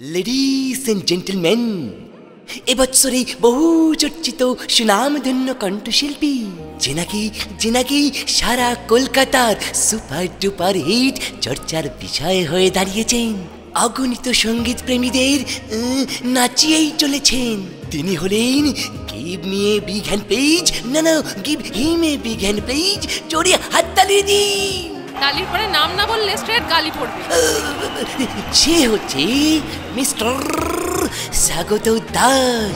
Ladies and gentleman, এবছরে বহু চর্চিত সুনামধন্য কণ্ঠশিল্পী যে নাকি সারা কলকাতার সুপার ডুপার হিট চর্চার বিষয় হয়ে দাঁড়িয়েছেন, অগণিত সঙ্গীত প্রেমীদের নাচিয়েই চলেছেন। তিনি হলেন give me a big hand please, না give him a big hand please. জোরে হাততালি দিন। গালির পরে নাম না বললে স্ট্রেট গালি পড়বে। সে হচ্ছে মিস্টার স্বাগত দাস।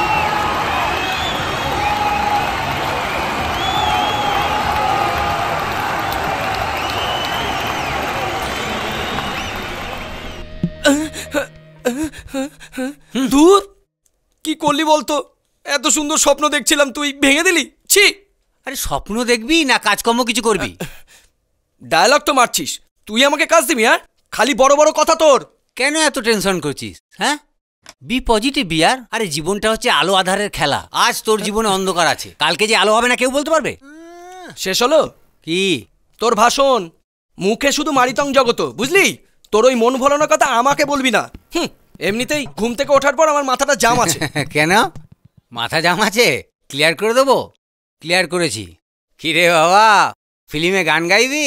ধুর, কি করলি বলতো? এত সুন্দর স্বপ্ন দেখছিলাম, তুই ভেঙে দিলি। ছি! আরে স্বপ্ন দেখবি না কাজকর্ম কিছু করবি? ডায়লগ তো মারছিস, তুই আমাকে কাজ দিবি? হ্যাঁ, খালি বড় বড় কথা তোর। কেন এত টেনশন করছিস? হ্যাঁ, বি পজিটিভ বিয়ার। আরে জীবনটা হচ্ছে আলো আধারের খেলা। আজ তোর জীবনে অন্ধকার আছে, কালকে যে আলো হবে না কেউ বলতে পারবে? শেষ হলো কি তোর ভাষণ? মুখে শুধু মারিতং জগত, বুঝলি? তোর ওই মন ভোলানোর কথা আমাকে বলবি না। এমনিতেই ঘুম থেকে ওঠার পর আমার মাথাটা জাম আছে। কেন মাথা জাম আছে? ক্লিয়ার করে দেবো। ক্লিয়ার করেছি। কিরে বাবা, ফিল্মে গান গাইবি?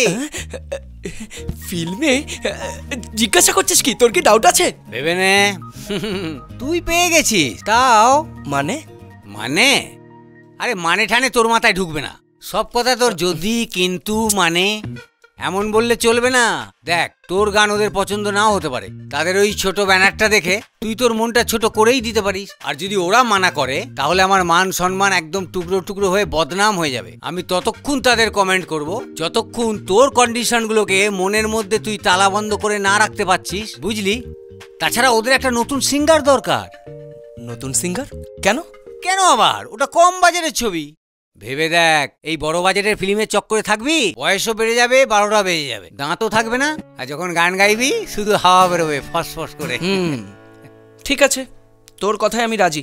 ফিল্মে? জিজ্ঞাসা করছিস কি? তোর কি ডাউট আছে? ভেবে নে, তুই পেয়ে গেছিস। তাও মানে? মানে আরে মানে ঠানে তোর মাথায় ঢুকবে না। সব কথা তোর যদি কিন্তু মানে এমন বললে চলবে না। দেখ, তোর গান ওদের পছন্দ নাও হতে পারে, তাদের ওই ছোট ব্যানারটা দেখে তুই তোর মনটা ছোট করেই দিতে পারিস। আর যদি ওরা মানা করে তাহলে আমার মান সম্মান একদম টুকরো টুকরো হয়ে বদনাম হয়ে যাবে। আমি ততক্ষণ তাদের কমেন্ট করব যতক্ষণ তোর কন্ডিশনগুলোকে মনের মধ্যে তুই তালা বন্ধ করে না রাখতে পারছিস, বুঝলি? তাছাড়া ওদের একটা নতুন সিঙ্গার দরকার। নতুন সিঙ্গার? কেন? কেন আবার? ওটা কম বাজেটের ছবি। ভেবে দেখ, এই বড় বাজেটের ফিল্মের চক্করে থাকবি, বয়সও বেড়ে যাবে, 12টা বেজে যাবে, দাঁতও থাকবে না, আর যখন গান গাইবি শুধু হাওয়া বেরোবে ফস ফস করে। ঠিক আছে, তোর কথায় আমি রাজি।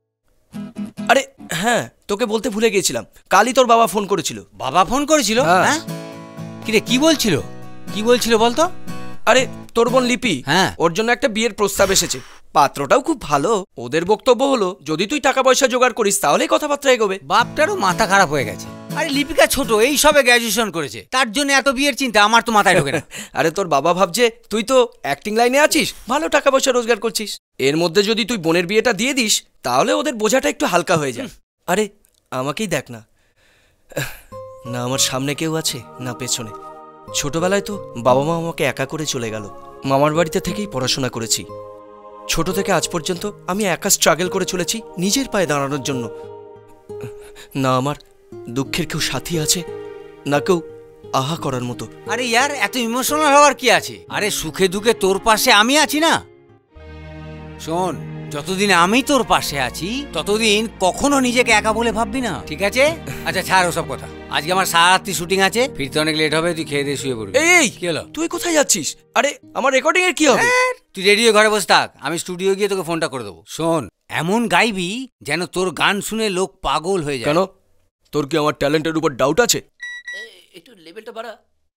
আরে হ্যাঁ, তোকে বলতে ভুলে গিয়েছিলাম, কালই তোর বাবা ফোন করেছিল। বাবা ফোন করেছিল? হ্যাঁ। কিরে, কি বলছিল? কি বলছিল বলতো? আরে তোর বোন লিপি, হ্যাঁ, ওর জন্য একটা বিয়ের প্রস্তাব এসেছে। পাত্রটাও খুব ভালো। ওদের বক্তব্য হলো যদি তুই টাকা পয়সা জোগাড় করিস তাহলেই কথাবার্তা এগোবে। বাপটারও মাথা খারাপ হয়ে গেছে। আরে লিপিকা ছোট, এই সবে গ্র্যাজুয়েশন করেছে, তার জন্য এত বিয়ের চিন্তা? আমার তো মাথায় ঢোকে না। আরে তোর বাবা ভাবছে তুই তো অ্যাক্টিং লাইনে আছিস, ভালো টাকা পয়সা রোজগার করছিস, এর মধ্যে যদি তুই বোনের বিয়েটা দিয়ে দিস তাহলে ওদের বোঝাটা একটু হালকা হয়ে যায়। আরে আমাকেই দেখ না, না আমার সামনে কেউ আছে না পেছনে। ছোটবেলায় তো বাবা মা আমাকে একা করে চলে গেল। মামার বাড়িতে থেকেই পড়াশোনা করেছি। ছোট থেকে আজ পর্যন্ত আমি একা স্ট্রাগল করে চলেছি নিজের পায়ে দাঁড়ানোর জন্য। না আমার দুঃখের কেউ সাথী আছে, না কেউ আহা করার মতো। আরে ইয়ার, এত ইমোশনাল হওয়ার কি আছে? আরে সুখে দুঃখে তোর পাশে আমি আছি না। শোন, যতদিন আমি তোর পাশে আছি ততদিন কখনো নিজেকে একা বলে ভাববি না, ঠিক আছে? আচ্ছা ছাড় ওসব কথা। আজকে আমার সারারাত্রি শুটিং আছে, ফিরতে অনেক লেট হবে, তুই খেয়ে দিয়ে শুয়ে পড়বি। এই কি হলো? তুই কোথায় যাচ্ছিস? আরে আমার রেকর্ডিং এর কি হবে? তুই রেডিও ঘরে বসে থাক, আমি স্টুডিও গিয়ে তোকে ফোনটা করে দেবো। শোন, এমন গাইবি যেন তোর গান শুনে লোক পাগল হয়ে যায়। কেন, তোর কি আমার ট্যালেন্টের উপর ডাউট আছে? একটু লেভেলটা বাড়া।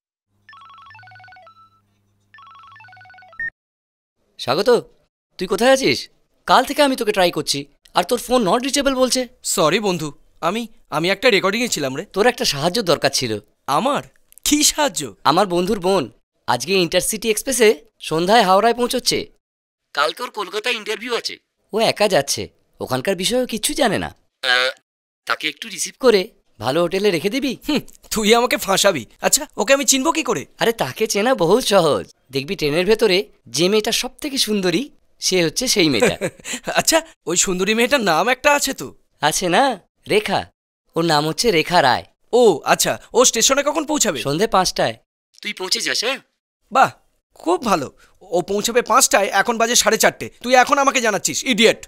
স্বাগত, তুই কোথায় আছিস? কাল থেকে আমি তোকে ট্রাই করছি আর তোর ফোন নট রিচেবল বলছে। সরি বন্ধু, আমি একটা রেকর্ডিংয়ে ছিলাম রে। তোর একটা সাহায্য দরকার ছিল। আমার কি সাহায্য? আমার বন্ধুর বোন আজকে ইন্টারসিটি এক্সপ্রেসে সন্ধ্যায় হাওড়ায় পৌঁছচ্ছে। কালকে ওর কলকাতায় ইন্টারভিউ আছে। ও একা যাচ্ছে, ওখানকার বিষয়েও কিচ্ছু জানে না। তাকে একটু রিসিভ করে ভালো হোটেলে রেখে দিবি? তুই আমাকে ফাঁসাবি। আচ্ছা, ওকে আমি চিনবো কি করে? আরে তাকে চেনা বহুত সহজ। দেখবি ট্রেনের ভেতরে যে মেয়েটা সব থেকে সুন্দরী সে হচ্ছে সেই মেয়েটা। আচ্ছা, ওই সুন্দরী মেয়েটার নাম একটা আছে তো? আছে না, রেখা। ওর নাম হচ্ছে রেখা রায়। ও আচ্ছা, ও স্টেশনে কখন পৌঁছাবে? সন্ধে 5টায়। তুই পৌঁছে যাস? হ্যাঁ, বাহ, খুব ভালো। ও পৌঁছাবে 5টায়, এখন বাজে 4:30। তুই এখন আমাকে জানাচ্ছিস, ইডিয়েট।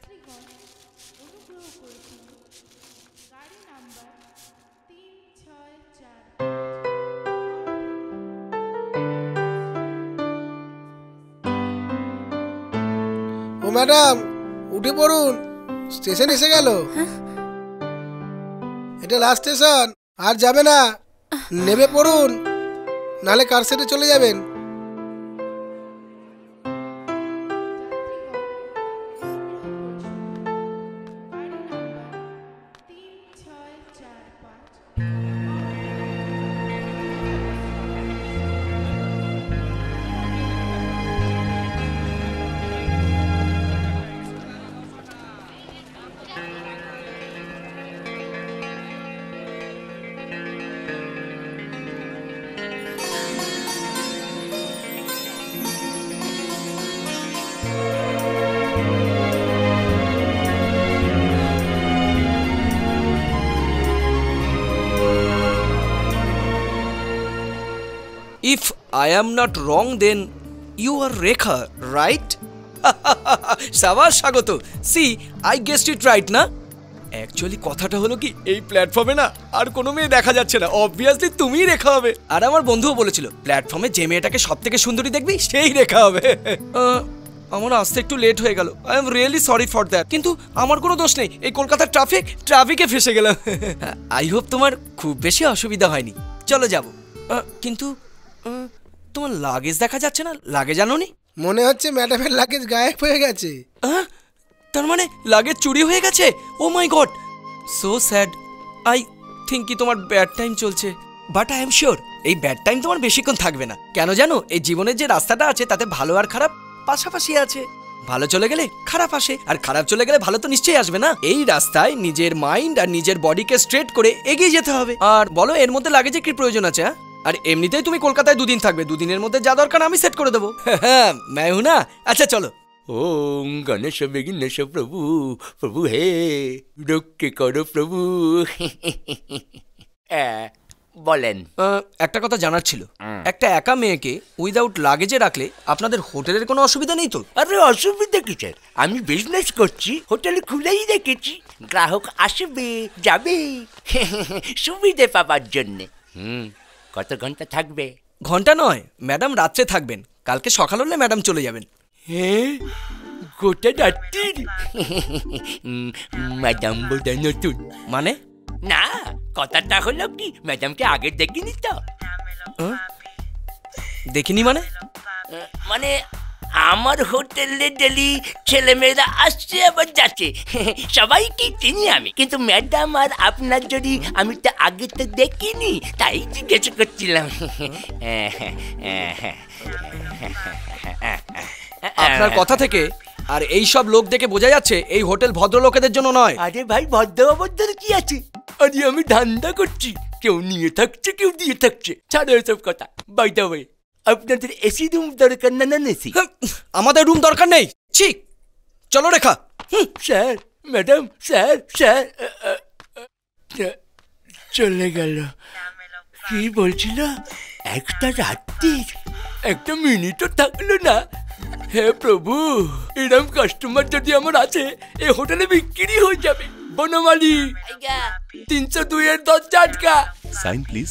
ও ম্যাডাম, উঠে পড়ুন, স্টেশন এসে গেল। এটা লাস্ট স্টেশন, আর যাবে না, নেমে পড়ুন, নাহলে কার সেটে চলে যাবেন। If I am not wrong then you are Rekha, right? সাবাস স্বাগত। See I guessed it right না? অ্যাকচুয়ালি কথাটা হলো কি, এই প্ল্যাটফর্মে না আর কোনো মেয়ে দেখা যাচ্ছে না, অবভিয়াসলি তুমিই রেখা হবে। আর আমার বন্ধুও বলেছিল প্ল্যাটফর্মে যে মেয়েটাকে সব থেকে সুন্দরী দেখবি সেই রেখা হবে। আমার আসতে একটু লেট হয়ে গেল, I am really sorry for that. কিন্তু আমার কোনো দোষ নেই, এই কলকাতার ট্রাফিকে ফেসে গেলাম। আই হোপ তোমার খুব বেশি অসুবিধা হয়নি। চলো যাব। কিন্তু তোমার লাগেজ দেখা যাচ্ছে না, লাগেজ আনোনি? মনে হচ্ছে ম্যাডামের লাগেজ গায়েব হয়ে গেছে। তার মানে লাগেজ চুরি হয়ে গেছে? Oh my god, so sad. I think কি তোমার ব্যাড টাইম চলছে, বাট আই এম শিওর এই ব্যাড টাইম তোমার বেশিক্ষণ থাকবে না। কেন জানো, এই জীবনের যে রাস্তাটা আছে তাতে ভালো আর খারাপ পাশাপাশি আছে। ভালো চলে গেলে খারাপ আসে, আর খারাপ চলে গেলে ভালো তো নিশ্চয়ই আসবে না। এই রাস্তায় নিজের মাইন্ড আর নিজের বডিকে স্ট্রেট করে এগিয়ে যেতে হবে। আর বলো এর মধ্যে লাগেজের কি প্রয়োজন আছে? আর এমনিতেই তুমি কলকাতায় 2 দিন থাকবে, 2 দিনের মধ্যে যা দরকার আমি সেট করে দেবো। হ্যাঁ मैं हूं ना। আচ্ছা চলো। ওম গণেশ বিঘ্নেশ প্রভু, প্রভু হে রক্ষে করো প্রভু। বলেন। একটা কথা জানার ছিল, একটা একা মেয়েকে উইদাউট লাগেজে রাখলে আপনাদের হোটেলের কোনো অসুবিধা নেই তো? আরে অসুবিধা কি স্যার, আমি বিজনেস করছি, হোটেল খুলেই রেখেছি, গ্রাহক আসবে যাবে সুবিধে পাবার জন্যে। কত ঘন্টা থাকবে? ঘন্টা নয় ম্যাডাম, রাত্রে থাকবেন। কালকে সকাল হলে ম্যাডাম চলে যাবেন। হ্যাঁ, গোটা রাত্রির? ম্যাডাম বোধহয় নতুন। মানে? না, কথাটা হলো কি, ম্যাডামকে আগে দেখিনি তো। দেখিনি মানে? মানে আমার হোটেলে ডেলি ছেলেমেয়েরা আসছে আবার যাচ্ছে, সবাইকে চিনি আমি, কিন্তু ম্যাডাম আর আপনার যদি আমি তো আগে তো দেখিনি, তাই জিজ্ঞেস করছিলাম। আপনার কথা থেকে আর এই সব লোক দেখে বোঝা যাচ্ছে এই হোটেল ভদ্রলোকেদের জন্য নয়। আরে ভাই, ভদ্র অভদ্র কি আছে? আরে আমি ধান্দা করছি, কেউ নিয়ে থাকছে কেউ দিয়ে থাকছে, ছাড়ো এসব কথা। বাই দ্য ওয়ে, আপনাদের এসি রুম দরকার না? না এসি? আমাদের রুম দরকার নেই। ঠিক, চলো Rekha. Sir, madam, sir sir চলে গেল। কি বলছিল? একটা রাত্রির একটা মিনিটও থাকলো না। হে প্রভু, এরকম কাস্টমার যদি আমার আছে, এই হোটেলে বিক্রি হয়ে যাবে। বনমালী 302-এর দরজা আটকা। Sign please.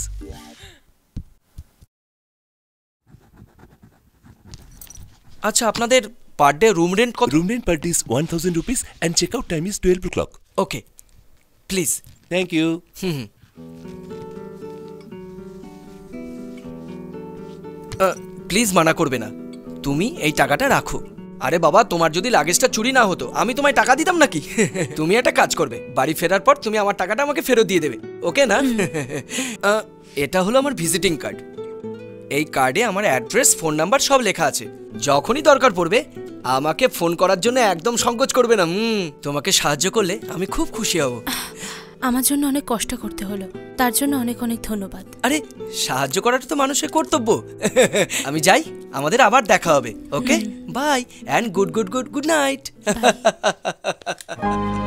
আচ্ছা, আপনাদের পার ডে রুম রেন্ট কত? Room rent per day is 1000 rupees and checkout time is 12 o'clock. Okay, please. Thank you. Please মানা করবে না, তুমি এই টাকাটা রাখো। আরে বাবা, তোমার যদি লাগেজটা চুরি না হতো আমি তোমায় টাকা দিতাম নাকি? তুমি একটা কাজ করবে, বাড়ি ফেরার পর তুমি আমার টাকাটা আমাকে ফেরত দিয়ে দেবে, ওকে না? এটা হলো আমার ভিজিটিং কার্ড। এই কার্ডে আমার অ্যাড্রেস, ফোন নাম্বার সব লেখা আছে। যখনই দরকার পড়বে আমাকে ফোন করার জন্য একদম সংকোচ করবে না। তোমাকে সাহায্য করলে আমি খুব খুশি হব। আমার জন্য অনেক কষ্ট করতে হলো, তার জন্য অনেক অনেক ধন্যবাদ। আরে, সাহায্য করাটা তো মানুষের কর্তব্য। আমি যাই, আমাদের আবার দেখা হবে। Okay, bye and good night.